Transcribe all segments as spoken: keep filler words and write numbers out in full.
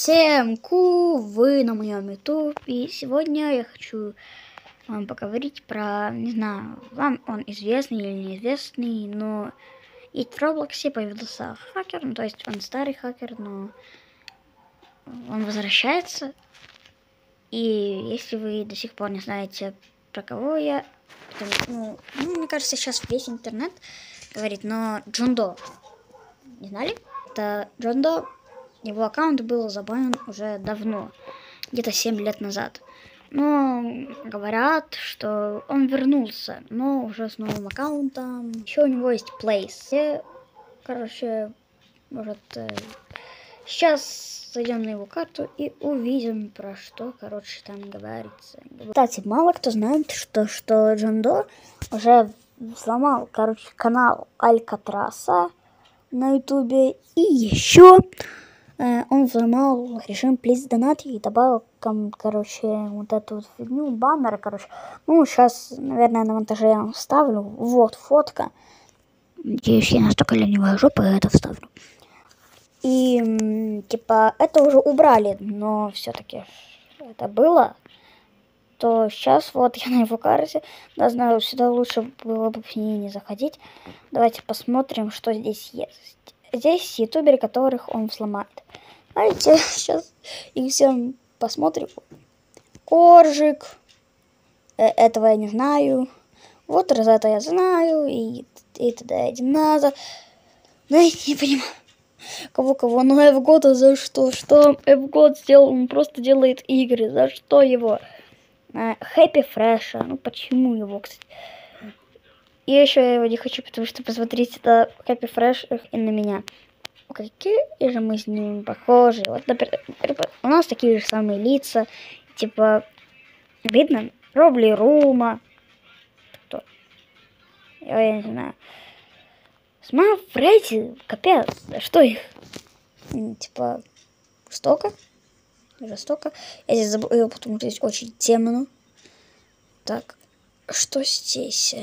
Всем ку, вы на моем YouTube, и сегодня я хочу вам поговорить про, не знаю, вам он известный или неизвестный, но и в Роблоксе появился хакер, ну, то есть он старый хакер, но он возвращается, и если вы до сих пор не знаете, про кого я, то, ну, ну, мне кажется, сейчас весь интернет говорит, но Джон До, не знали? Это Джон До. Его аккаунт был забанен уже давно, где-то семь лет назад. Но говорят, что он вернулся, но уже с новым аккаунтом. Еще у него есть Place. Короче, может, сейчас зайдем на его карту и увидим, про что, короче, там говорится. Кстати, мало кто знает, что, что Джон До уже взломал, короче, канал Алькатраса на ютубе. И еще э, он взломал режим Please Donate и добавил, короче, вот эту вот фигню, баннеры, короче. Ну, сейчас, наверное, на монтаже я вам вставлю. Вот фотка. Надеюсь, я настолько ленивая жопа, я это вставлю. И, типа, это уже убрали, но все-таки это было. То сейчас вот я на его карте, да, знаю, сюда лучше было бы в ней не заходить. Давайте посмотрим, что здесь есть. Здесь ютуберы, которых он взломает. Давайте сейчас их всем посмотрим. Коржик. Э, этого я не знаю. Вот Розета я знаю. И, и тогда Диназа. Но я не понимаю. Кого-кого? Ну, Эвгода за что? Что Эвгод сделал? Он просто делает игры. За что его? Хэппи Фреша. Ну, почему его, кстати? И еще я его не хочу, потому что, посмотрите, это Хэппи Фреш и на меня. Какие же мы с ним похожи. Вот, например, у нас такие же самые лица. Типа, видно? Робли Рума. Кто? Я, я не знаю. Смайл Фредди, капец. Что их? Типа, жестоко? Жестоко. Я здесь забыл, потому что здесь очень темно. Так, что здесь?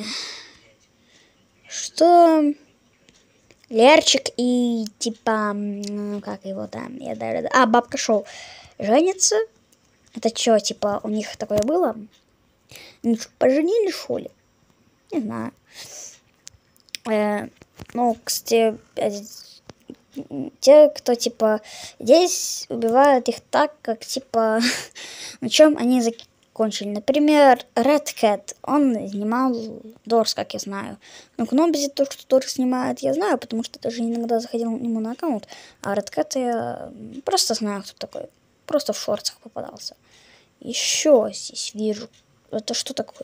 Что? Лерчик и типа, ну, как его там? Я даже... А, Бабка Шоу женится. Это что, типа, у них такое было? Ну, поженили, что ли? Не знаю. Э, ну, кстати, те, кто, типа, здесь убивают их так, как, типа, на чем они закончили. Например, Red Cat, он снимал Дорс, как я знаю. Но Кнобзи, то, что Дорс снимает, я знаю, потому что даже иногда заходил ему на аккаунт. А Red Cat я просто знаю, кто такой. Просто в шортах попадался. Еще здесь вижу. Это что такое?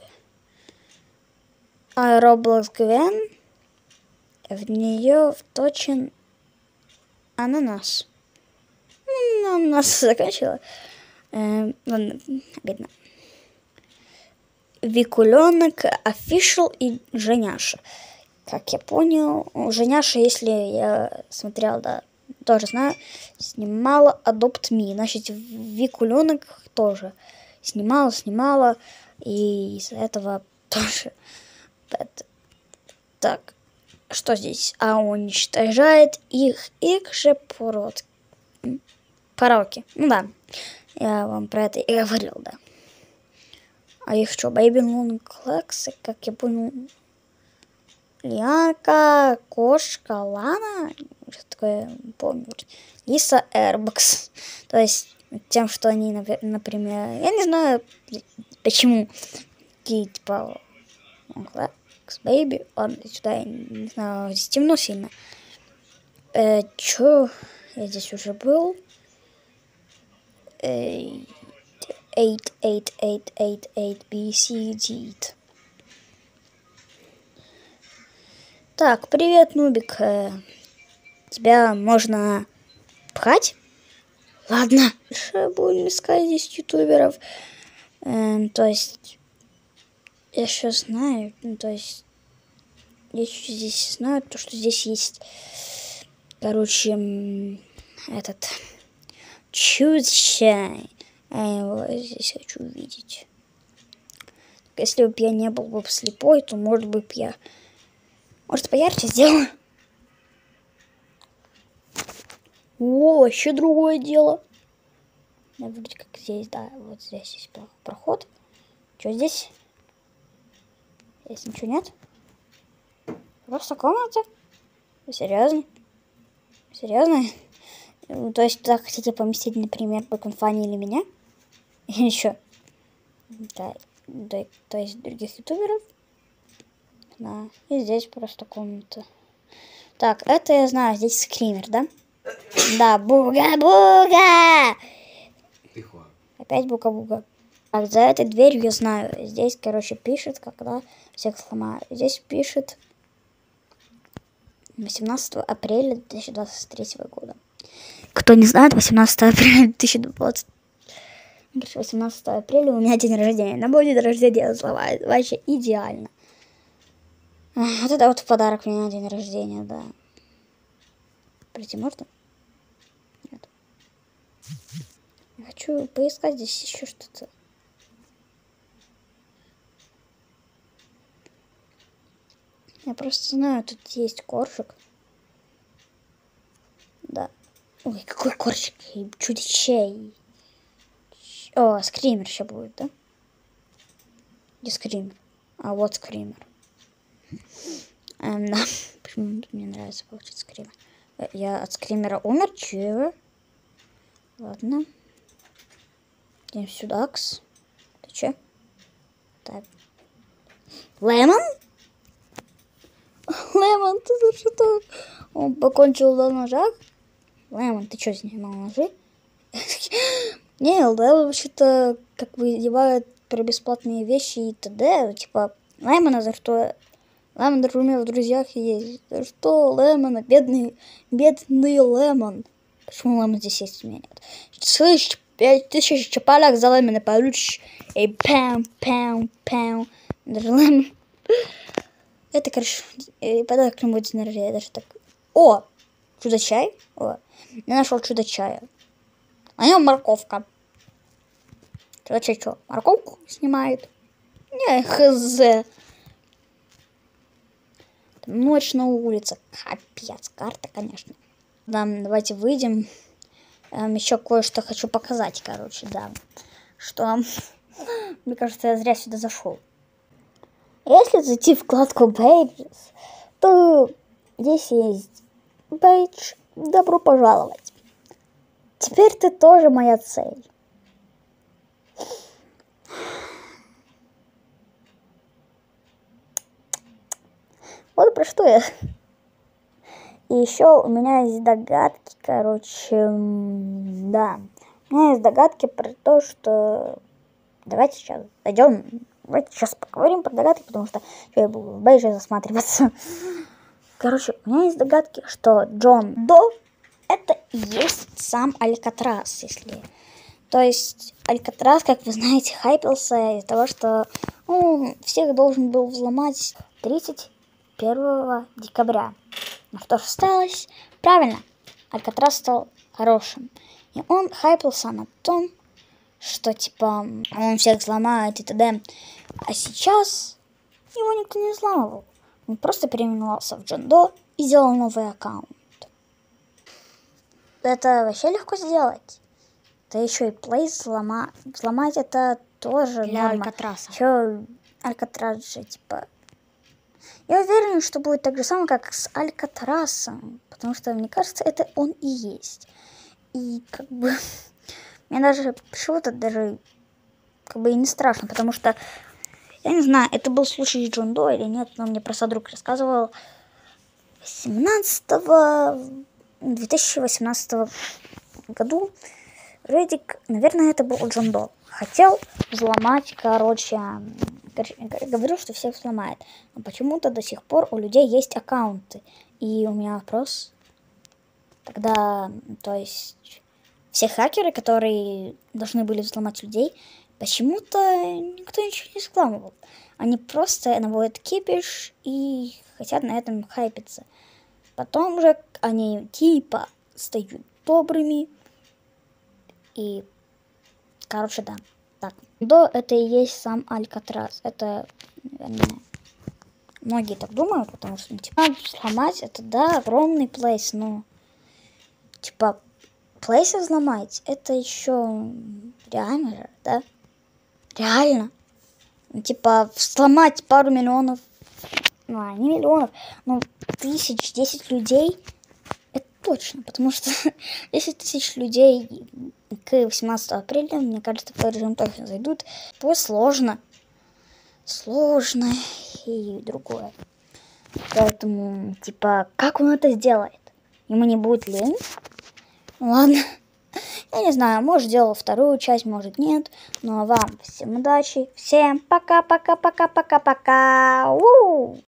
А Roblox Гвен. В нее вточен ананас. Ананас закончила. Э, ладно, обидно. Викуленок, Official и Женяша. Как я понял, Женяша, если я смотрел, да, тоже знаю, снимала Adopt Me. Значит, Викуленок тоже снимала, снимала. И из-за этого тоже. Так. Что здесь? А он уничтожает их, их же пород. Пороки. Ну да, я вам про это и говорил, да. А их что, Baby Long Legs, как я понял, Лианка, кошка, Лана, что такое, помню, Лиса Эрбокс. То есть тем, что они, например, я не знаю, почему, такие, типа, Бэйби, ладно, сюда, я не знаю, здесь темно сильно. Э, чё? Я здесь уже был. Eight, eight, eight, eight, eight, B, C, D. Так, привет, Нубик. Э, тебя можно пхать? Ладно. Что будем искать здесь ютуберов? Э, то есть... Я сейчас знаю, ну, то есть, я чуть здесь знаю, то, что здесь есть, короче, этот, чудо-чай. Я его здесь хочу увидеть. Если бы я не был бы слепой, то, может быть, я, может, поярче сделаю. О, вообще другое дело. Да, вроде как здесь, да, вот здесь есть проход. Что здесь? Здесь ничего нет? Просто комната? Серьезно? Серьезно? То есть туда хотите поместить, например, Бэконфани или меня? И еще. Да, да, то есть других ютуберов. Да. И здесь просто комната. Так, это я знаю, здесь скример, да? Да, буга-буга! Тихо. Опять буга-буга. Так, за этой дверью я знаю. Здесь, короче, пишет, когда всех сломаю. Здесь пишет восемнадцатого апреля две тысячи двадцать третьего года. Кто не знает, восемнадцатого апреля две тысячи двадцать восемнадцатого апреля у меня день рождения. На мой день рождения сломают. Вообще идеально. Вот это вот подарок мне на день рождения, да. Прийти можно? Нет. Я хочу поискать здесь еще что-то. Я просто знаю, тут есть коржик. Да. Ой, какой коржик? Чудичей. О, скример еще будет, да? Где скример? А вот скример. Эм, да. Почему мне нравится получить скример? Я от скримера умер, чего? Ладно. Идем сюда. -кс. Ты че? Так. Лемон? Лемон, ты за что? Он покончил на ножах? Лемон, ты что, снимал ножи? Не, Лемон вообще-то как бы издевают про бесплатные вещи и т.д. Типа, Лемона за что? Лемон даже у меня в друзьях есть. За что Лемона? Бедный, бедный Лемон. Почему Лемон здесь есть у меня нет? Слышь, пять тысяч чапалях за Лемона получишь. И пам, пам, пам. Даже Лемон. Это, короче, подарок на мой день рождения. Даже так. О! Чудо-чай? О, я нашел чудо-чая. А нем морковка. Чудо-чай что? Морковку снимает? Не, хз. Ночь на улице. Капец, карта, конечно. Да, давайте выйдем. Эм, еще кое-что хочу показать, короче, да. Что, мне кажется, я зря сюда зашел. Если зайти в вкладку Pages, то здесь есть Page «Добро пожаловать». Теперь ты тоже моя цель. Вот про что я. И еще у меня есть догадки, короче, да. У меня есть догадки про то, что... Давайте сейчас зайдем. Давайте сейчас поговорим про догадки, потому что я буду в Бейже засматриваться. Короче, у меня есть догадки, что Джон До это и есть сам Алькатрас, если... То есть Алькатрас, как вы знаете, хайпился из-за того, что ну, всех должен был взломать тридцать первого декабря. Ну что же осталось? Правильно, Алькатрас стал хорошим. И он хайпился на том, что типа он всех взломает и т.д. А сейчас его никто не взламывал. Он просто переименовался в Джон До и сделал новый аккаунт. Это вообще легко сделать. Да еще и плей взломать. Взломать это тоже для норма. Алькатраса. Еще Алькатрас же, типа... Я уверен, что будет так же самое, как с Алькатрасом. Потому что, мне кажется, это он и есть. И как бы... Мне даже почему-то даже как бы и не страшно, потому что... Я не знаю, это был случай с Джон До или нет, но мне просто друг рассказывал. семнадцатого... две тысячи восемнадцатого году Редик, наверное, это был Джон До. Хотел взломать, короче, говорил, что всех взломает. Но почему-то до сих пор у людей есть аккаунты. И у меня вопрос. Тогда, то есть, все хакеры, которые должны были взломать людей, почему-то никто ничего не взламывал. Они просто наводят кипиш и хотят на этом хайпиться. Потом же они типа стают добрыми. И, короче, да. Так. До это и есть сам Алькатрас. Это, наверное, многие так думают, потому что, ну, типа, сломать это, да, огромный плейс, но, типа, маркетплейсы взломать, это еще реально же, да? Реально. Ну, типа, сломать пару миллионов, ну, а не миллионов, ну, тысяч, десять людей, это точно, потому что десять тысяч людей к восемнадцатому апреля, мне кажется, в режим точно зайдут. Будет сложно. Сложно и другое. Поэтому, типа, как он это сделает? Ему не будет лень? Ладно. Я не знаю, может, сделал вторую часть, может, нет. Ну, а вам всем удачи. Всем пока-пока-пока-пока-пока.